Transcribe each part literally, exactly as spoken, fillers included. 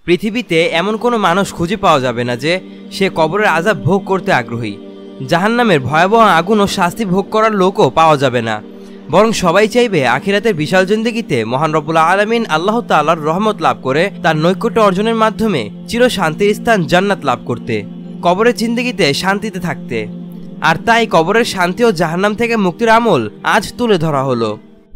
পৃথিবীতে এমন কোনো মানুষ খুঁজে পাওয়া যাবে না যে সে কবরের আযাব ভোগ করতে আগ্রহী। জাহান্নামের ভয়াবহ আগুন ও শাস্তি ভোগ করার লোকও পাওয়া যাবে না, বরং সবাই চাইবে আখিরাতের বিশাল জিন্দেগিতে মহান রব্বুল আলামিন আল্লাহ তাআলার রহমত লাভ করে তার নৈকট্য অর্জনের মাধ্যমে চির শান্তির স্থান জান্নাত লাভ করতে, কবরের জিন্দেগিতে শান্তিতে থাকতে। আর তাই কবরের শান্তি ও জাহান্নাম থেকে মুক্তির আমল আজ তুলে ধরা হলো।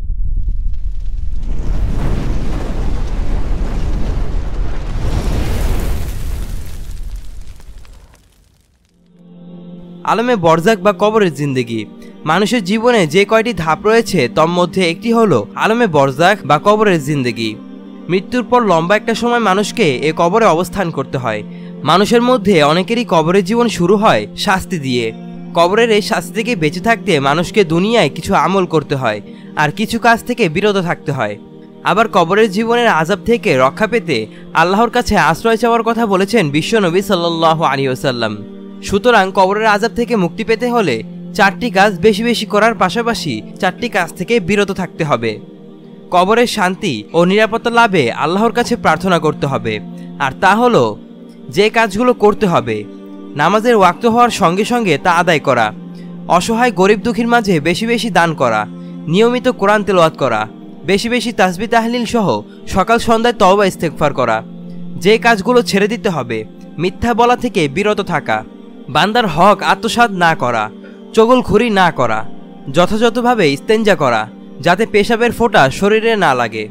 আলমে বরজাক বা কবরের জিন্দেগি। মানুষের জীবনে যে কয়টি ধাপ রয়েছে তর মধ্যে একটি হলো আলমে বরজাক বা কবরের জিন্দেগি। মৃত্যুর পর লম্বা একটা সময় মানুষকে এ কবরে অবস্থান করতে হয়। মানুষের মধ্যে অনেকেরই কবরের জীবন শুরু হয় শাস্তি দিয়ে। কবরের এই শাস্তি থেকে বেঁচে থাকতে মানুষকে দুনিয়ায় কিছু আমল করতে হয় আর কিছু কাজ থেকে বিরত থাকতে হয়। আবার কবরের জীবনের আযাব থেকে রক্ষা পেতে আল্লাহর কাছে আশ্রয় চাওয়ার কথা বলেছেন বিশ্বনবী সাল্লাল্লাহু আলাইহি ওয়াসাল্লাম। সুতরাং কবরের আযাব থেকে মুক্তি পেতে হলে চারটি কাজ বেশি বেশি করার পাশাপাশি চারটি কাজ থেকে বিরত থাকতে হবে। কবরের শান্তি ও নিরাপত্তা লাভে আল্লাহর কাছে প্রার্থনা করতে হবে, আর তা হলো যে কাজগুলো করতে হবে: নামাজের ওয়াক্ত হওয়ার সঙ্গে সঙ্গে তা আদায় করা, অসহায় গরিব দুঃখীর মাঝে বেশি বেশি দান করা, নিয়মিত কোরআন তেলাওয়াত করা, বেশি বেশি তাসবিহ তাহলিল সহ সকাল সন্ধ্যায় তওবা ইস্তেগফার করা। যে কাজগুলো ছেড়ে দিতে হবে: মিথ্যা বলা থেকে বিরত থাকা, বান্দার হক আত্মসাৎ না করা, চগলখুরি না করা, যথাযথভাবে ইস্তেঞ্জা করা যাতে পেশাবের ফোঁটা শরীরে না লাগে,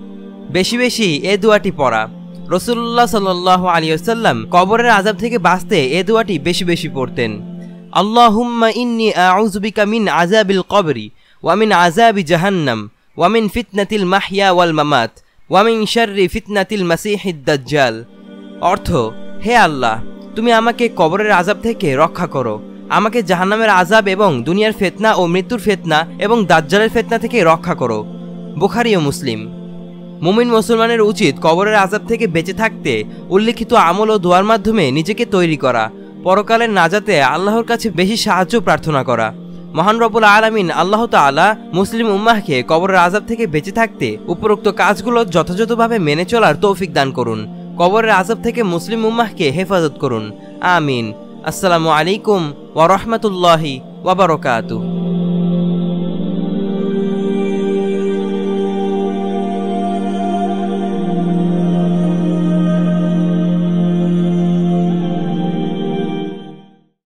বেশি বেশি এ দোয়াটি পড়া। রাসূলুল্লাহ সাল্লাল্লাহু আলাইহি ওয়াসাল্লাম কবরের আযাব থেকে বাঁচতে এ দোয়াটি বেশি বেশি পড়তেন। আল্লাহুম্মা ইন্নী আউযু বিকা মিন আযাবিল কবরি ওয়া মিন আযাবি জাহান্নাম ওয়া মিন ফিতনাতিল মাহইয়া ওয়াল মামাত ওয়া মিন শাররি ফিতনাতিল মাসীহিদ দাজ্জাল। অর্থ: হে আল্লাহ, তুমি আমাকে কবরের আযাব থেকে রক্ষা করো, আমাকে জাহান্নামের আযাব এবং দুনিয়ার ফিতনা ও মৃত্যুর ফিতনা এবং দাজ্জালের ফিতনা থেকে রক্ষা করো। বুখারী ও মুসলিম। মুমিন মুসলমানের উচিত কবরের আযাব থেকে বেঁচে থাকতে উল্লেখিত আমল ও দোয়ার মাধ্যমে নিজেকে তৈরি করা, পরকালের নাজাতে আল্লাহর কাছে বেশি সাহায্য প্রার্থনা করা। মহান রব্বুল আলামিন আল্লাহ তাআলা মুসলিম উম্মাহকে কবরের আযাব থেকে বেঁচে থাকতে উপরোক্ত কাজগুলো যথাযথভাবে মেনে চলার তৌফিক দান করুন। কবরের আযাব থেকে মুসলিম উম্মাহকে হেফাজত করুন। আমিন। আসসালামু আলাইকুম ওয়া রাহমাতুল্লাহি ওয়া বারাকাতুহু।